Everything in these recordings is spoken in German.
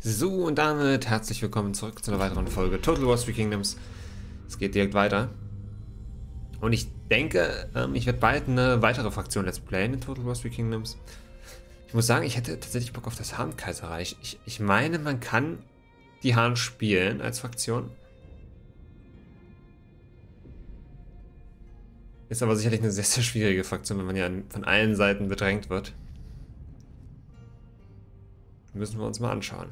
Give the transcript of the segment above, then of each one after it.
So, und damit herzlich willkommen zurück zu einer weiteren Folge Total War 3 Kingdoms. Es geht direkt weiter. Und ich denke, ich werde bald eine weitere Fraktion Let's Playen in Total War 3 Kingdoms. Ich muss sagen, ich hätte tatsächlich Bock auf das Han-Kaiserreich. Ich meine, man kann die Han spielen als Fraktion. Ist aber sicherlich eine sehr, sehr schwierige Fraktion, wenn man ja von allen Seiten bedrängt wird. Müssen wir uns mal anschauen.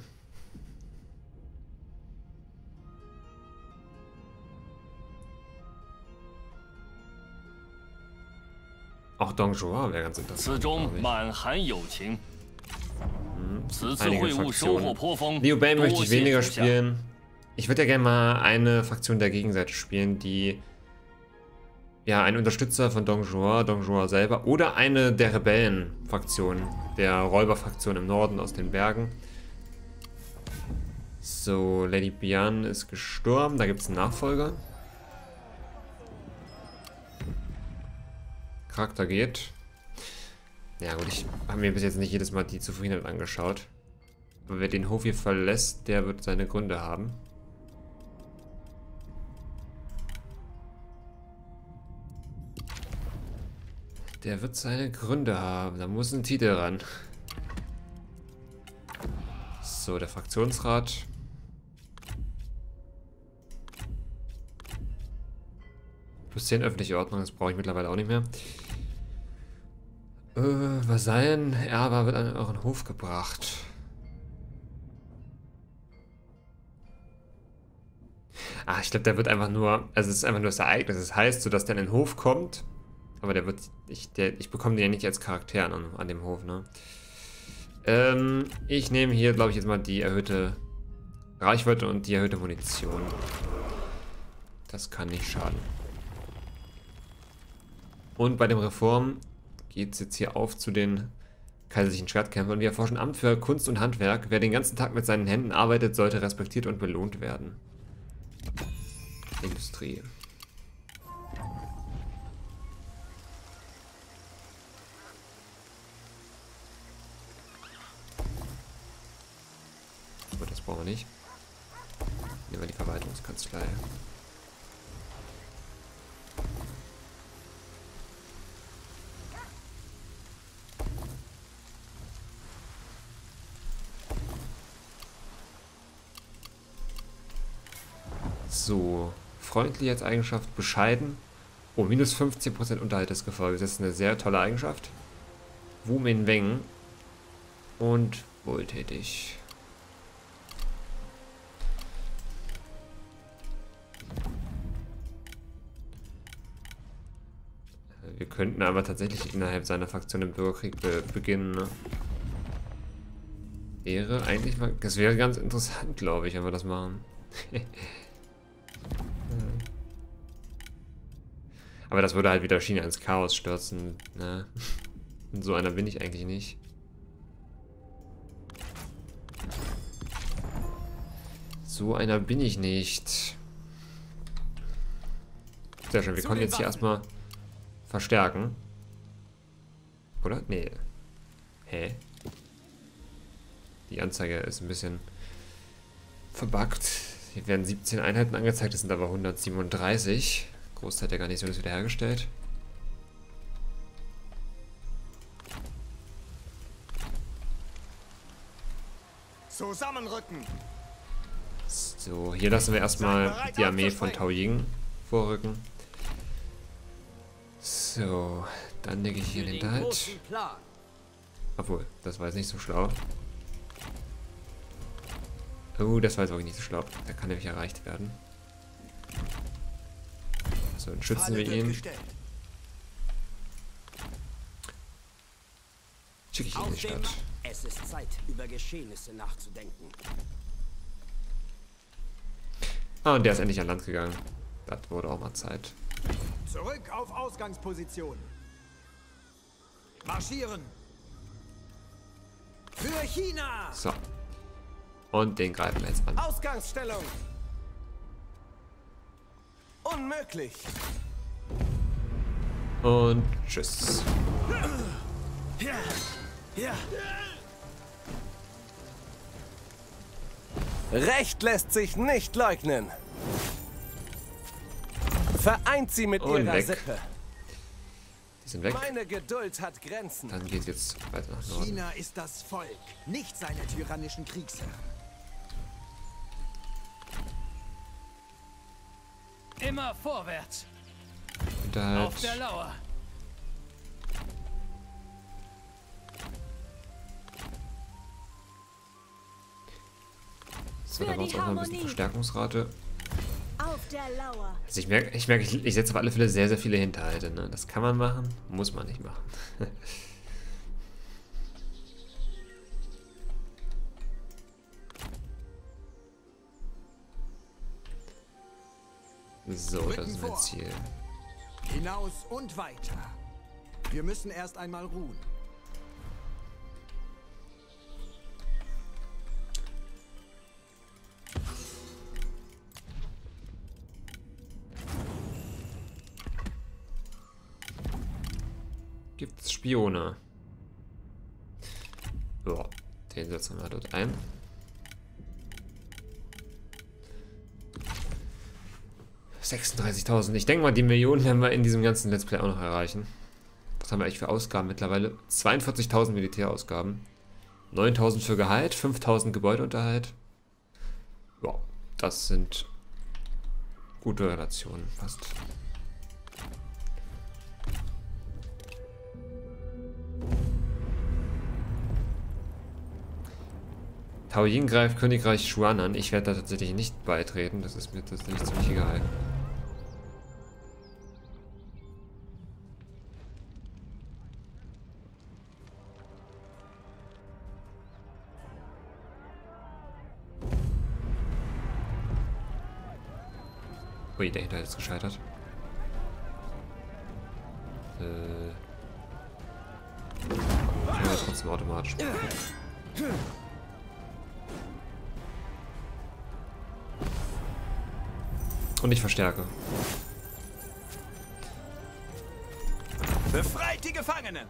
Auch Dong Zhuo wäre ganz interessant. Einige Fraktionen. Liu Bei möchte ich weniger spielen. Ich würde ja gerne mal eine Fraktion der Gegenseite spielen, die ja ein Unterstützer von Dong Zhuo selber oder eine der Rebellenfraktionen, der Räuberfraktion im Norden aus den Bergen. So, Lady Bian ist gestorben, da gibt es einen Nachfolger. Charakter geht. Ja gut, ich habe mir bis jetzt nicht jedes Mal die Zufriedenheit angeschaut. Aber wer den Hof hier verlässt, der wird seine Gründe haben. Der wird seine Gründe haben. Da muss ein Titel ran. So, der Fraktionsrat. Plus 10 öffentliche Ordnung, das brauche ich mittlerweile auch nicht mehr. Vasallen, Erbe wird an euren Hof gebracht. Ah, ich glaube, der wird einfach nur, also es ist einfach nur das Ereignis. Das heißt, so dass der in den Hof kommt, aber der wird, ich bekomme den ja nicht als Charakter an dem Hof, ne? Ich nehme hier, glaube ich, jetzt mal die erhöhte Reichweite und die erhöhte Munition. Das kann nicht schaden. Und bei dem Reform geht es jetzt hier auf zu den kaiserlichen Schwertkämpfern. Wir erforschen Amt für Kunst und Handwerk. Wer den ganzen Tag mit seinen Händen arbeitet, sollte respektiert und belohnt werden. Industrie. Gut, das brauchen wir nicht. Nehmen wir die Verwaltungskanzlei. So, freundlich als Eigenschaft, bescheiden. Oh, minus 15% Unterhalt des Gefolges. Das ist eine sehr tolle Eigenschaft. Wu Min Weng. Und wohltätig. Wir könnten aber tatsächlich innerhalb seiner Fraktion den Bürgerkrieg beginnen, ne? Wäre eigentlich mal. Das wäre ganz interessant, glaube ich, wenn wir das machen. Aber das würde halt wieder China ins Chaos stürzen, ne? Und so einer bin ich eigentlich nicht. So einer bin ich nicht. Sehr schön, wir können jetzt hier erstmal verstärken. Oder? Nee. Hä? Die Anzeige ist ein bisschen verbuggt. Hier werden 17 Einheiten angezeigt, das sind aber 137. Großteil der Garnison ist wiederhergestellt. Zusammenrücken. So, hier lassen wir erstmal die Armee von Tao Ying vorrücken. So, dann lege ich hier den Hinterhalt. Obwohl, das war jetzt nicht so schlau. Oh, das war jetzt auch nicht so schlau. Da kann nämlich erreicht werden. So, dann schützen wir ihn. Schicke ich ihn in die Stadt. Es ist Zeit, über Geschehnisse nachzudenken. Ah, und der ist endlich an Land gegangen. Das wurde auch mal Zeit. Zurück auf Ausgangsposition. Marschieren. Für China. So. Und den greifen wir jetzt an. Ausgangsstellung. Unmöglich. Und tschüss. Ja. Recht lässt sich nicht leugnen. Vereint sie mit Und ihrer weg. Sippe. Die sind weg. Meine Geduld hat Grenzen. Dann geht's jetzt weiter nach Norden. China ist das Volk, nicht seine tyrannischen Kriegsherren. Immer vorwärts. Hinterhalt. Auf der Lauer. So, da braucht es auch noch ein bisschen Verstärkungsrate. Auf der Lauer. Also ich merke, ich setze auf alle Fälle sehr, sehr viele Hinterhalte. Ne? Das kann man machen, muss man nicht machen. So, das ist mein Ziel. Hinaus und weiter. Wir müssen erst einmal ruhen. Gibt's Spione? Ja, den setzen wir dort ein. $36.000. Ich denke mal, die Millionen werden wir in diesem ganzen Let's Play auch noch erreichen. Was haben wir eigentlich für Ausgaben mittlerweile? 42.000 Militärausgaben. 9.000 für Gehalt, 5.000 Gebäudeunterhalt. Ja, das sind gute Relationen, fast. Taoyin greift Königreich Shuan an. Ich werde da tatsächlich nicht beitreten. Das ist mir tatsächlich ziemlich egal. Ui, der Hinterhalt ist gescheitert. Ja, trotzdem automatisch. Und ich verstärke. Befreit die Gefangenen!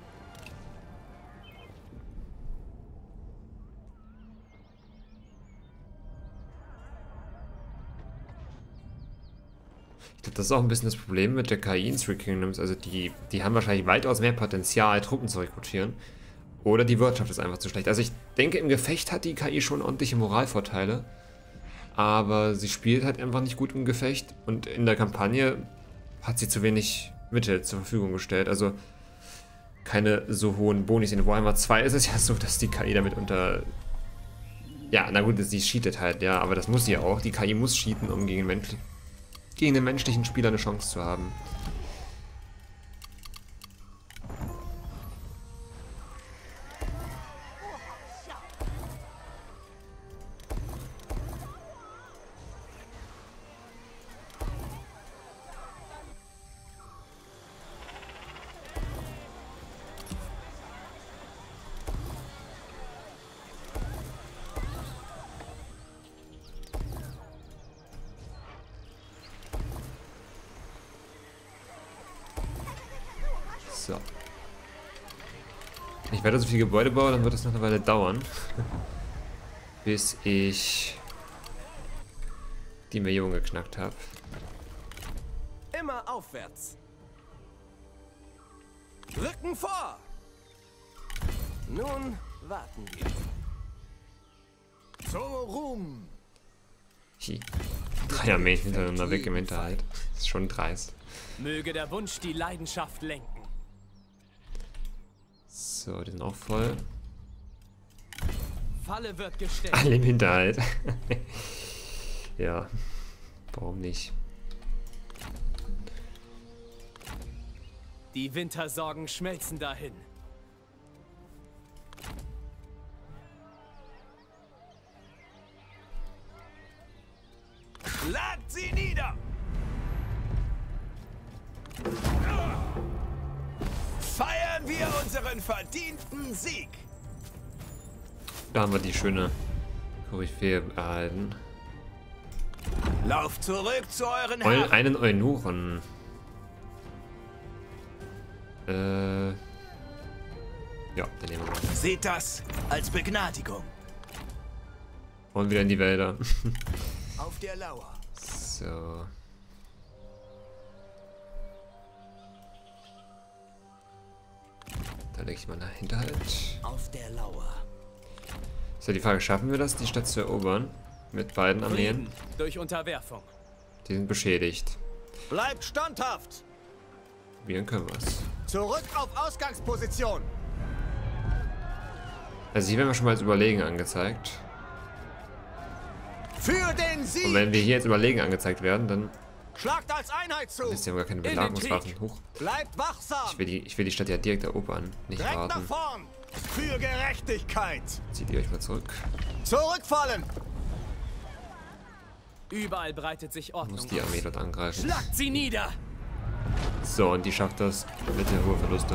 Ich glaube, das ist auch ein bisschen das Problem mit der KI in Three Kingdoms. Also die haben wahrscheinlich weitaus mehr Potenzial, Truppen zu rekrutieren. Oder die Wirtschaft ist einfach zu schlecht. Also ich denke, im Gefecht hat die KI schon ordentliche Moralvorteile. Aber sie spielt halt einfach nicht gut im Gefecht. Und in der Kampagne hat sie zu wenig Mittel zur Verfügung gestellt. Also keine so hohen Bonis. In Warhammer 2 ist es ja so, dass die KI damit unter... Ja, na gut, sie cheatet halt, ja. Aber das muss sie ja auch. Die KI muss cheaten, um gegen den menschlichen Spieler eine Chance zu haben. So. Ich werde so viel Gebäude bauen, dann wird das noch eine Weile dauern. Bis ich die Million geknackt habe. Immer aufwärts. Rücken vor. Nun warten wir. Zum Ruhm! Hi. 3 Armeen hintereinander weg im Hinterhalt. Das ist schon dreist. Möge der Wunsch die Leidenschaft lenken. So, die sind auch voll. Falle wird gestellt. Alle im Hinterhalt. Ja, warum nicht? Die Wintersorgen schmelzen dahin. Schlagt sie nieder! Feiern wir unseren verdienten Sieg! Da haben wir die schöne Koryphäe erhalten. Lauft zurück zu euren Herren! Einen Eunuchen. Ja, den nehmen wir mal. Seht das als Begnadigung. Und wieder in die Wälder. Auf der Lauer. So. Da lege ich mal nach Hinterhalt. Auf der Lauer. Ist ja die Frage, schaffen wir das, die Stadt zu erobern? Mit beiden Armeen? Frieden durch Unterwerfung. Die sind beschädigt. Bleibt standhaft. Probieren können wir es. Zurück auf Ausgangsposition. Also hier werden wir schon mal als überlegen angezeigt. Für den Und Sieg. wenn wir hier jetzt überlegen angezeigt werden, dann Schlagt als Einheit zu. ist ja gar keine den Belagerungswaffen. Huch. Bleibt wachsam. Ich will die Stadt ja direkt erobern. Nicht Direkt nach warten. vorn. Für Gerechtigkeit. Zieht ihr euch mal zurück. Zurückfallen. Überall breitet sich Ich Ordnung muss die Armee dort angreifen. Schlagt sie nieder! So, und die schafft das mit der hohen Verluste.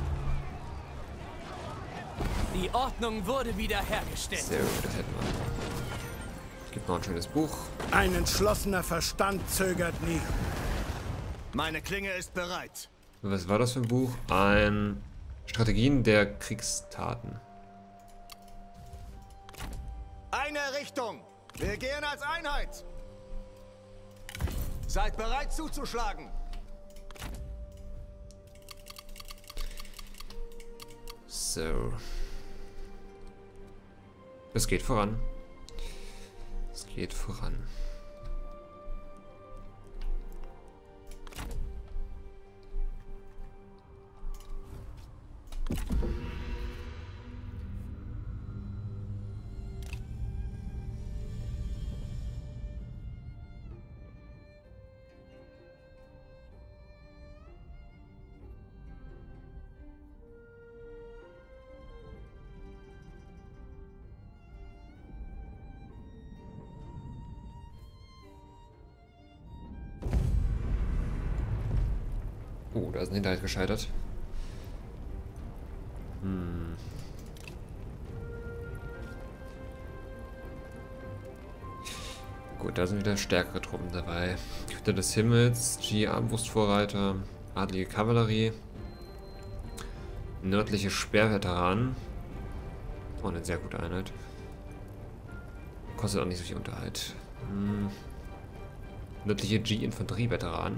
Die Ordnung wurde wiederhergestellt. Sehr gut, das hätten wir. Gibt noch ein schönes Buch. Ein entschlossener Verstand zögert nie. Meine Klinge ist bereit. Was war das für ein Buch? Ein Strategien der Kriegstaten. Eine Richtung. Wir gehen als Einheit. Seid bereit zuzuschlagen. So. Es geht voran. Es geht voran. Da ist ein Hinterhalt gescheitert. Gut, da sind wieder stärkere Truppen dabei. Hüter des Himmels, G-Armbrustvorreiter, adlige Kavallerie, nördliche Speerveteranen. Oh, eine sehr gute Einheit. Kostet auch nicht so viel Unterhalt. Nördliche G-Infanterie-Veteranen.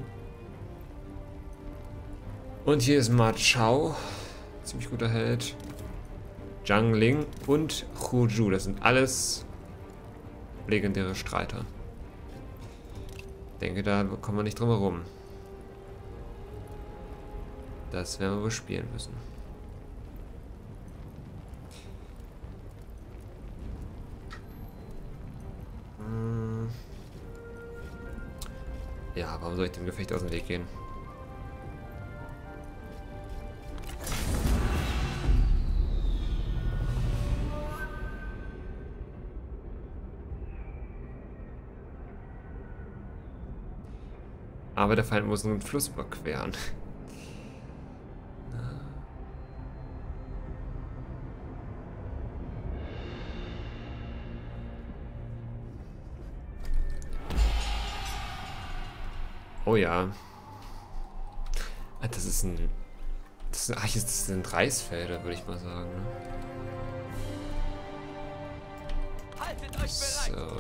Und hier ist Ma Chao, ziemlich guter Held. Zhang Ling und Hu Ju, das sind alles legendäre Streiter. Ich denke, da kommen wir nicht drum herum. Das werden wir bespielen müssen. Ja, warum soll ich dem Gefecht aus dem Weg gehen? Aber der Feind muss einen Fluss überqueren. Oh ja. Das ist ein... Das sind Reisfelder, würde ich mal sagen. Ne? Haltet euch bereit! So.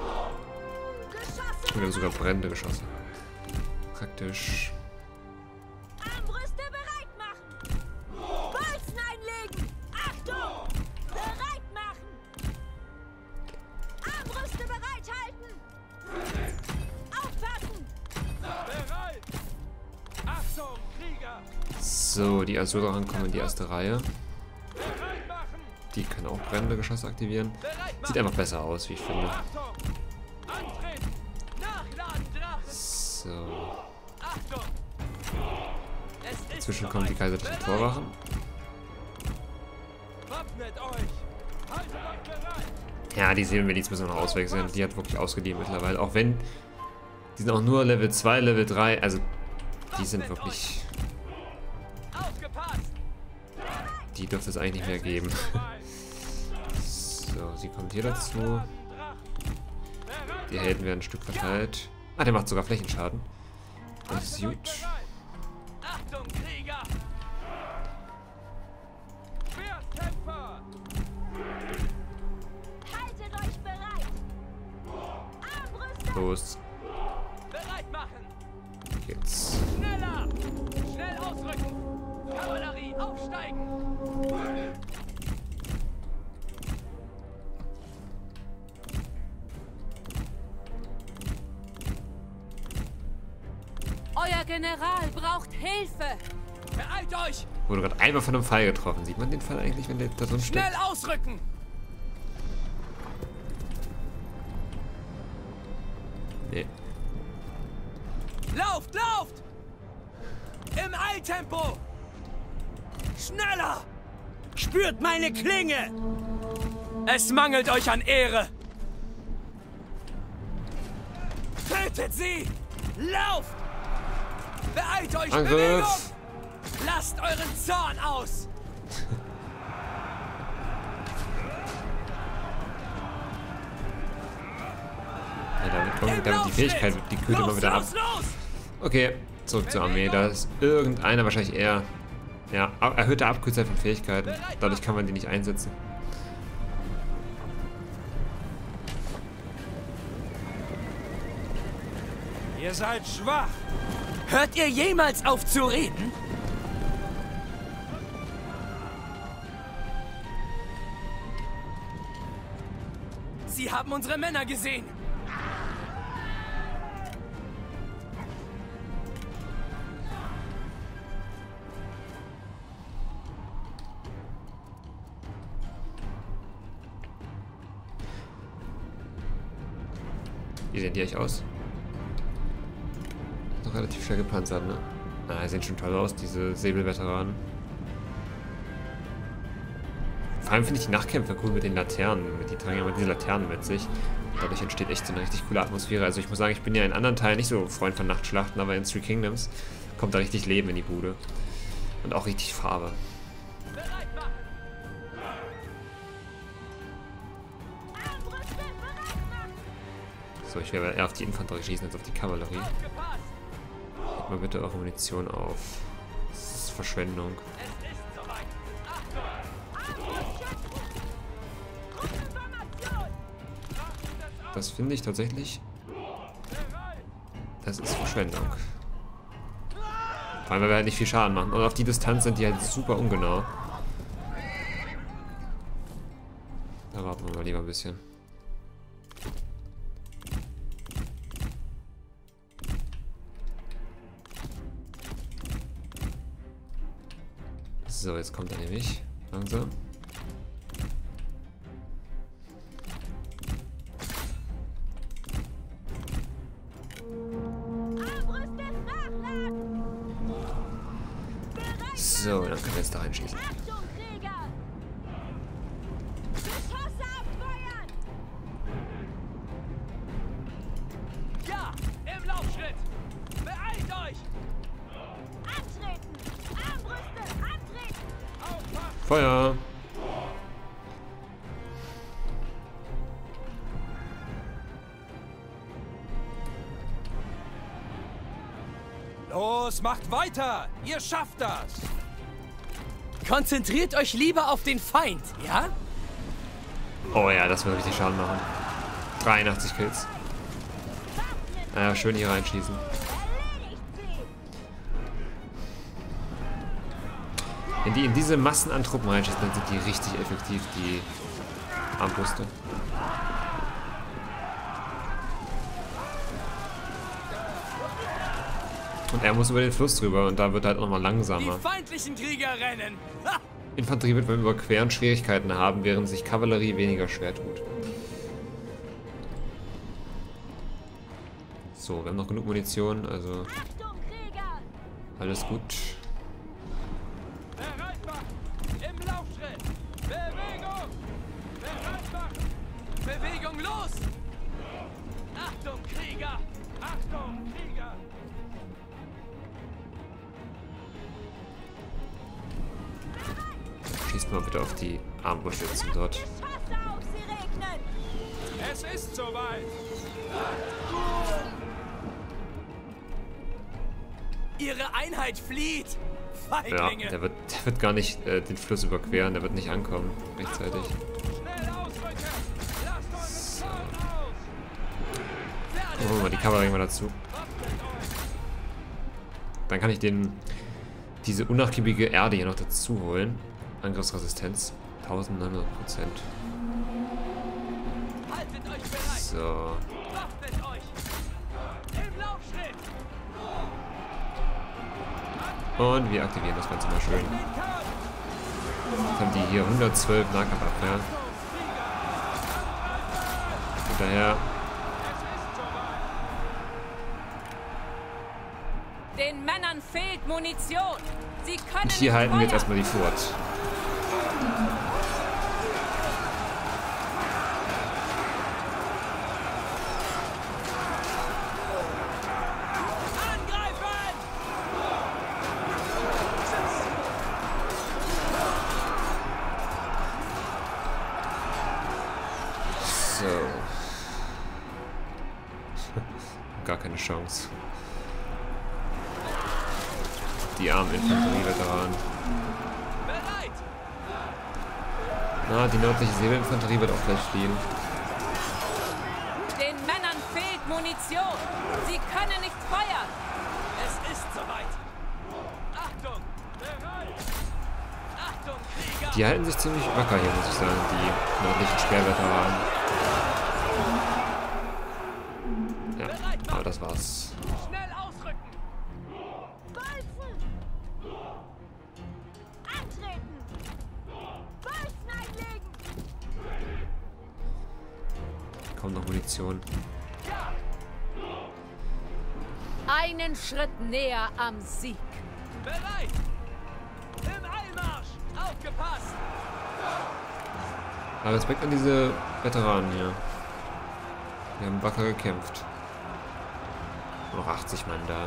Wir haben sogar brennende Geschosse. Praktisch. Armbrüste bereit machen! Bolzen einlegen! Achtung! Bereit machen! Armbrüste bereithalten! Aufpassen! Bereit! Achtung, Krieger! So, die Asura kommen in die erste Reihe. Bereit machen! Die können auch brennende Geschosse aktivieren. Sieht einfach besser aus, wie ich finde. Achtung! Antritt! Nachladen, Drachen! So. Achtung! Es ist Inzwischen kommen die soweit. kaiserlichen Bereit. Torwachen. Wappnet euch! Haltet euch bereit! Ja, die Seelenmiliz müssen wir noch auswechseln. Die hat wirklich ausgedient mittlerweile. Auch wenn... Die sind auch nur Level 2, Level 3. Also, die sind wirklich... Aufgepasst! Die dürfte es eigentlich nicht mehr geben. So, sie kommt hier dazu. Die Helden werden ein Stück verteilt. Ah, der macht sogar Flächenschaden. Das ist gut. Achtung, Krieger! Schwertkämpfer! Haltet euch bereit! Los Bereit machen! geht's. Schneller! Schnell ausrücken! Kavallerie, aufsteigen! Euer General braucht Hilfe. Beeilt euch! Wurde gerade einmal von einem Pfeil getroffen. Sieht man den Pfeil eigentlich, wenn der da drin steckt? Schnell ausrücken! Nee. Lauft, lauft! Im Eiltempo! Schneller! Spürt meine Klinge! Es mangelt euch an Ehre! Tötet sie! Lauft! Beeilt euch! Angriff! Bewegung! Lasst euren Zorn aus! Ja, damit die Fähigkeit, die kühlt immer wieder ab. Okay, zurück zur Armee. Da ist irgendeiner, wahrscheinlich eher, ja, erhöhte Abkühlzeit von Fähigkeiten. Dadurch kann man die nicht einsetzen. Ihr seid schwach. Hört ihr jemals auf zu reden? Sie haben unsere Männer gesehen. Wie sehen die euch aus? Noch relativ schwer gepanzert, ne? Ah, die sehen schon toll aus, diese Säbelveteranen. Vor allem finde ich die Nachtkämpfe cool mit den Laternen. Die tragen ja immer diese Laternen mit sich. Dadurch entsteht echt so eine richtig coole Atmosphäre. Also ich muss sagen, ich bin ja in anderen Teilen nicht so Freund von Nachtschlachten, aber in Three Kingdoms kommt da richtig Leben in die Bude. Und auch richtig Farbe. So, ich werde eher auf die Infanterie schießen als auf die Kavallerie. Gib mal bitte eure Munition auf. Das ist Verschwendung. Das finde ich tatsächlich. Das ist Verschwendung. Vor allem, weil wir halt nicht viel Schaden machen. Und auf die Distanz sind die halt super ungenau. Da warten wir mal lieber ein bisschen. So, jetzt kommt er nämlich. Langsam. So, dann können wir jetzt da reinschießen. Achtung, Krieger! Geschosse abfeuern! Ja, im Laufschritt! Beeilt euch! Antreten! Armbrüste! Antreten! Aufpassen! Feuer! Los, macht weiter! Ihr schafft das! Konzentriert euch lieber auf den Feind, ja? Oh ja, das wird richtig Schaden machen. 83 Kills. Naja, schön hier reinschießen. Erledigt sie! Wenn die in diese Massen an Truppen reinschießen, dann sind die richtig effektiv, die Armbrüste. Und er muss über den Fluss drüber und da wird er halt auch nochmal langsamer. Die feindlichen Krieger rennen! Ha! Infanterie wird beim Überqueren Schwierigkeiten haben, während sich Kavallerie weniger schwer tut. So, wir haben noch genug Munition, also Achtung, Krieger! alles gut. Bereit machen! Im Laufschritt! Bewegung! Bereit machen! Bewegung los! Achtung, Krieger! Achtung, Krieger! Schießt mal bitte auf die Armbruststützen dort. Geschosse auf sie regnen! Es ist soweit! Ihre Einheit flieht! Ja, Feiglinge! der wird gar nicht den Fluss überqueren, der wird nicht ankommen rechtzeitig. Schnell ausrücken! Lasst euren Zorn aus! holen wir mal die Kavallerie mal dazu. Dann kann ich diese unnachgiebige Erde hier noch dazu holen. Angriffsresistenz 1900%. So. Und wir aktivieren das Ganze mal schön. Jetzt haben die hier 112 Nahkampfabwehr. Hinterher. Den Männern fehlt Munition. Sie können Und hier halten wir jetzt erstmal die Furt. So. Gar keine Chance. Die armen Infanterie-Veteranen. Na, die nördliche Seelinfanterie wird auch gleich fliehen. Den Männern fehlt Munition. Sie können nicht feuern. Es ist soweit. Achtung! Bereit! Achtung, Krieger! Die halten sich ziemlich wacker hier, muss ich sagen, die nördlichen Speerveteranen. Ja, aber das war's. Schnell ausrücken! Bolzen! Antreten! Bolzen einlegen! Kaum noch Munition. Einen Schritt näher am Sieg. Bereit! Im Eilmarsch! Aufgepasst! Aber Respekt an diese Veteranen hier. Die haben wacker gekämpft. Noch 80 Mann da.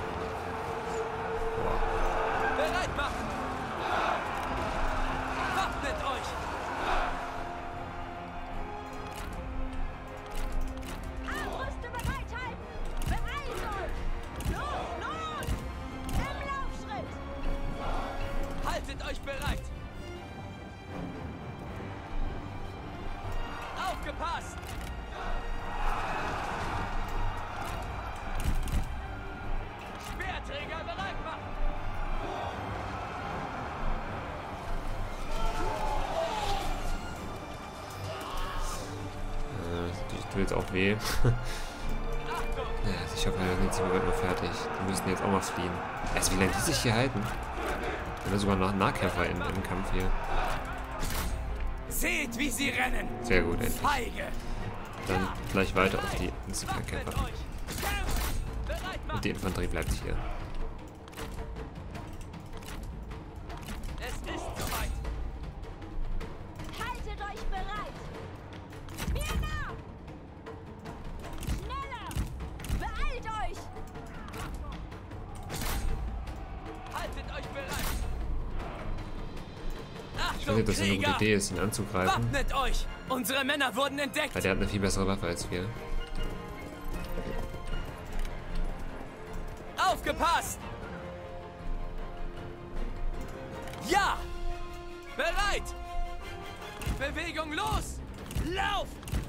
Boah. Bereit machen! Wappnet euch! Armbrüste bereithalten! Beeilt euch! Los, los! Im Laufschritt! Haltet euch bereit! Aufgepasst! Speerträger bereit machen! Die tut jetzt auch weh. Ja, ich hoffe, wir sind bald mal fertig. Die müssen jetzt auch mal fliehen. Also wie lange die sich hier halten? Wir haben sogar noch Nahkämpfer im Kampf hier. Seht, wie sie rennen! Sehr gut, endlich. Feige! Dann gleich weiter auf die Infanteriekämpfer. Wappnet euch! Kämpft! Bereit machen! Und die Infanterie bleibt hier. Es ist soweit! Haltet euch bereit! Mir nach! Schneller! Beeilt euch! Haltet euch bereit! Ich weiß Achtung, nicht, ob das eine gute Krieger! Idee ist, ihn anzugreifen. Wappnet euch! Unsere Männer wurden entdeckt! Weil der hat eine viel bessere Waffe als wir. Aufgepasst! Ja! Bereit! Bewegung los! Lauf!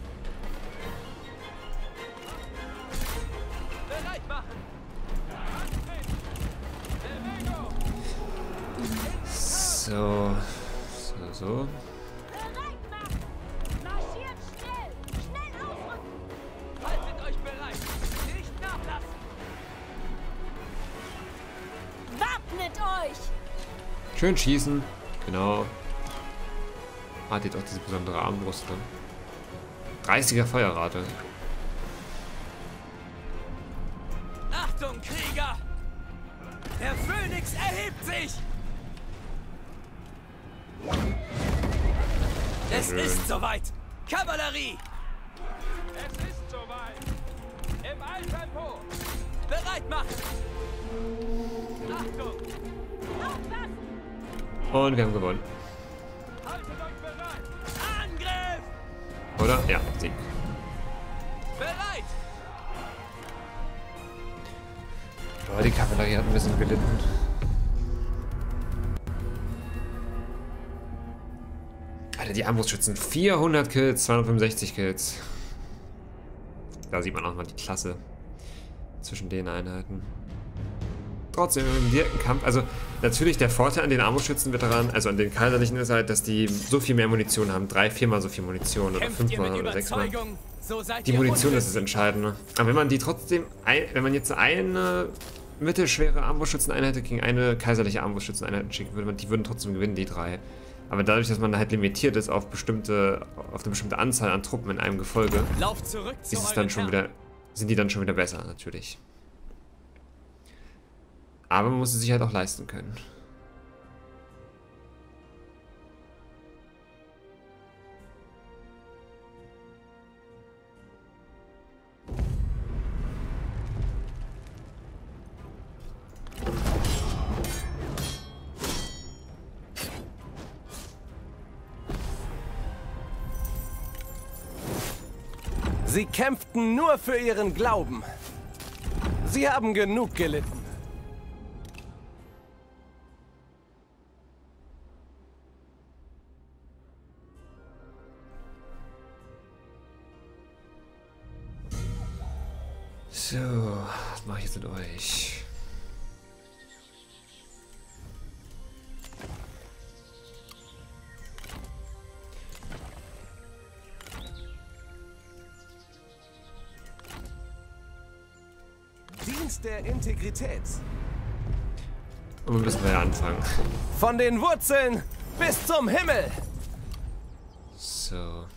Bereit machen! Bewegung! So. So. Bereit machen! Marschiert schnell! Schnell ausrücken! Haltet euch bereit! Nicht nachlassen! Wappnet euch! Schön schießen. Genau. Hat jetzt auch diese besondere Armbrust. Ne? 30er Feuerrate. Achtung, Krieger! Der Phönix erhebt sich! Es schön. ist soweit! Kavallerie! Es ist soweit! Im Eiltempo! Bereit machen! Achtung! Aufpassen! Und wir haben gewonnen. Haltet euch bereit! Angriff! Oder? Ja, Sieg. Bereit! Aber die Kavallerie hat ein bisschen gelitten. Alter, die Armbrustschützen. 400 Kills, 265 Kills. Da sieht man auch mal die Klasse. zwischen den Einheiten. Trotzdem im direkten Kampf, also natürlich der Vorteil an den Armbrustschützen-Veteranen, also an den Kaiserlichen ist halt, dass die so viel mehr Munition haben. 3-4 mal so viel Munition oder 5 mal oder 6 mal. Die Munition ist das Entscheidende. Aber wenn man die trotzdem, wenn man jetzt eine mittelschwere Armbrustschützeneinheit gegen eine kaiserliche Armbrustschützeneinheit schicken würde, die würden trotzdem gewinnen, die 3. Aber dadurch, dass man halt limitiert ist auf eine bestimmte Anzahl an Truppen in einem Gefolge, ist es dann schon wieder, sind die dann schon wieder besser, natürlich. Aber man muss es sich halt auch leisten können. Sie kämpften nur für ihren Glauben. Sie haben genug gelitten. So, was mache ich jetzt mit euch? Dienst der Integrität. Und wir müssen ja anfangen. Von den Wurzeln bis zum Himmel. So.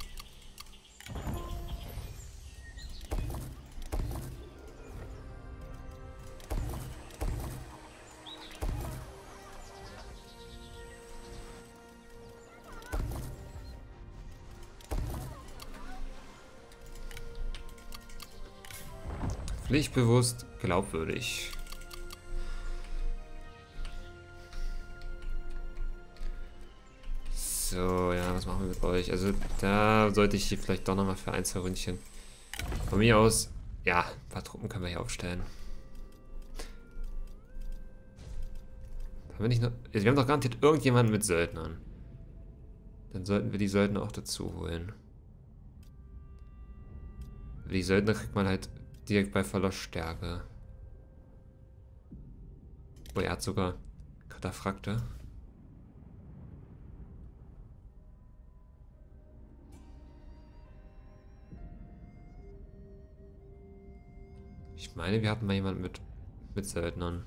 Pflichtbewusst, glaubwürdig. So, ja, was machen wir mit euch? Also, da sollte ich hier vielleicht doch nochmal für 1, 2 Ründchen. Von mir aus, ja, ein paar Truppen können wir hier aufstellen. Haben wir nicht noch. Wir haben doch garantiert irgendjemanden mit Söldnern. Dann sollten wir die Söldner auch dazu holen. Die Söldner kriegt man halt direkt bei Verluststärke. Oh, er hat sogar Kataphrakte. Ich meine, wir hatten mal jemanden mit Söldnern.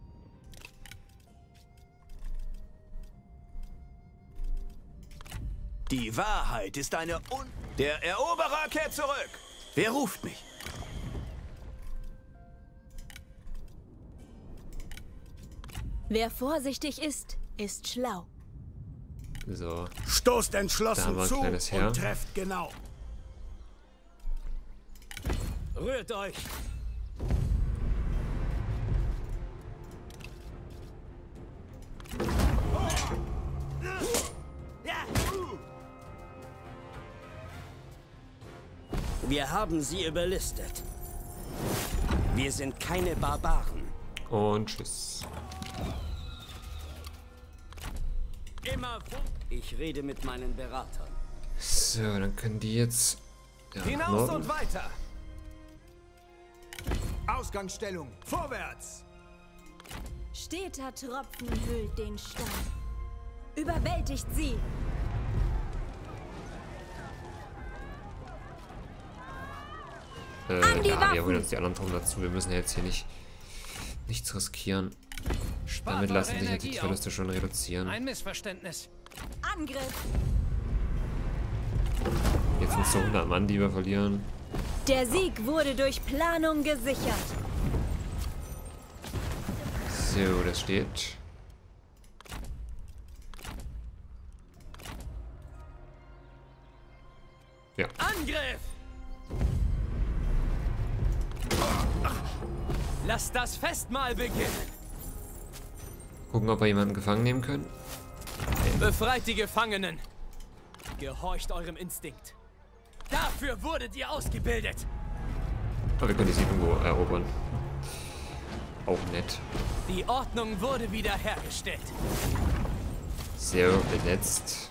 Die Wahrheit ist eine Der Eroberer kehrt zurück. Wer ruft mich? Wer vorsichtig ist, ist schlau. So. Stoßt entschlossen zu und Heer. trefft genau. Rührt euch. Wir haben sie überlistet. Wir sind keine Barbaren. Und tschüss. Immer ich rede mit meinen Beratern. So, dann können die jetzt Hinaus und weiter. Ausgangsstellung. Vorwärts. Steter Tropfen hüllt den Stein. Überwältigt sie. An die ja, wir holen Waffen! uns die anderen Truppen dazu. Wir müssen jetzt hier nichts riskieren. Damit lassen sich jetzt die Verluste schon reduzieren. Ein Missverständnis. Angriff! Jetzt sind es so 100 Mann, die wir verlieren. Der Sieg wurde durch Planung gesichert. So, das steht. Ja. Angriff! Lass das Festmahl beginnen. Gucken, ob wir jemanden gefangen nehmen können. Befreit die Gefangenen. Gehorcht eurem Instinkt. Dafür wurdet ihr ausgebildet. Aber wir können die Siedlung erobern. Auch nett. Die Ordnung wurde wiederhergestellt. Sehr besetzt.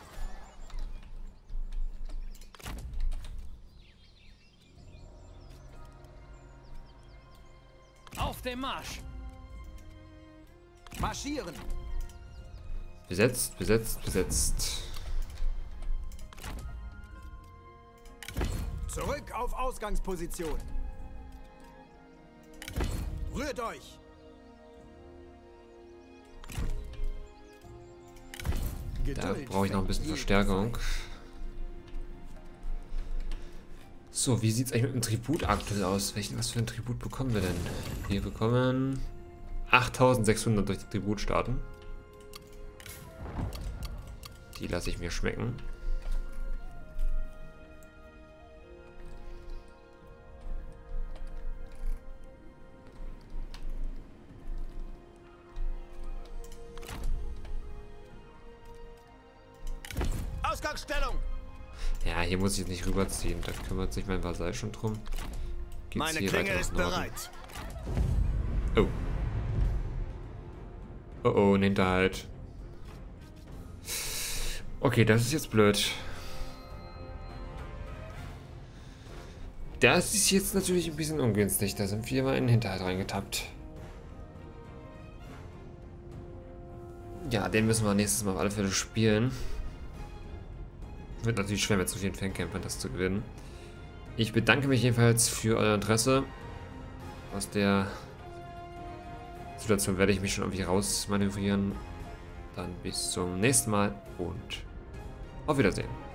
Auf dem Marsch. Marschieren. Besetzt, besetzt, besetzt. Zurück auf Ausgangsposition. Rührt euch. Da brauche ich noch ein bisschen Verstärkung. So, wie sieht es eigentlich mit dem Tribut aktuell aus? Was für ein Tribut bekommen wir denn? Wir bekommen 8600 durch die Tributstaaten. Die lasse ich mir schmecken. Ausgangsstellung. Ja, hier muss ich nicht rüberziehen. Da kümmert sich mein Vasall schon drum. Geht's Meine hier Klinge weiter ist nach Norden? bereit. Oh. Oh oh, ein Hinterhalt. Okay, das ist jetzt blöd. Das ist jetzt natürlich ein bisschen ungünstig. Da sind wir mal in den Hinterhalt reingetappt. Ja, den müssen wir nächstes Mal auf alle Fälle spielen. Wird natürlich schwer mit so vielen Ferncampern das zu gewinnen. Ich bedanke mich jedenfalls für euer Interesse. Aus der Situation werde ich mich schon irgendwie rausmanövrieren. Dann bis zum nächsten Mal und auf Wiedersehen.